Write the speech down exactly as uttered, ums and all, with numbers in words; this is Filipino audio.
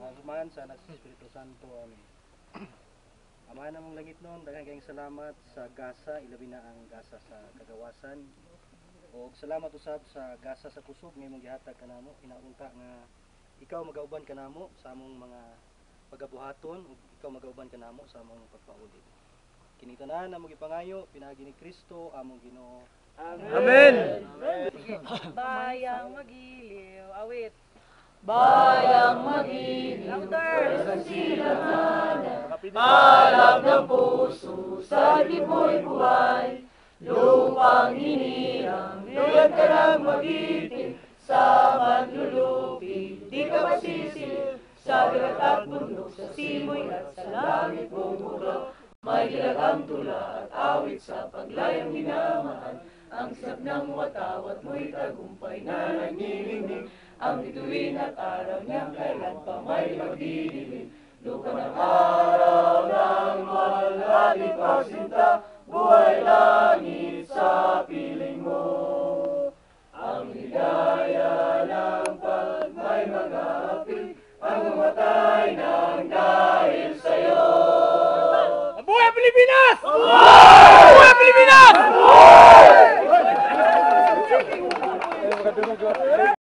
Pinaguman sa anak sa Espiritu Santo. Amen. Ama namong langit noon, daghang kayong salamat sa gasa, ilabi na ang gasa sa kagawasan. O salamat usab sa gasa sa kusog nga imong gihatag kanamo. Inaunta nga ikaw magauban kanamo sa among mga pagabuhaton ug ikaw magauban kanamo sa among pagpaulit. Kini tanan among gipangayo pinaagi ni Kristo among Ginoo. Amen. Amen. Bayang magiliw, awit. Bayang magiliw, Louder. sa silangan, palab ng puso, sa liboy buhay, lupang hinirang, luyag ka ng magiting, sa manlulupi, di ka masisil, sa dagat at bundok, sa simoy at sa langit bumuro, may dilagang tula at awit sa paglayang minamahal, ang sab ng watawat mo'y tagumpay na nagnilimig, ang bituin at araw niyang kailan pa may magdidilim. Luka ng araw ng mahal at ipagsinta, buhay langit sa piling mo. Ang higaya ng pag may mga api, ang mamatay ng dahil sa'yo. Buhay Pilipinas! Buhay Pilipinas!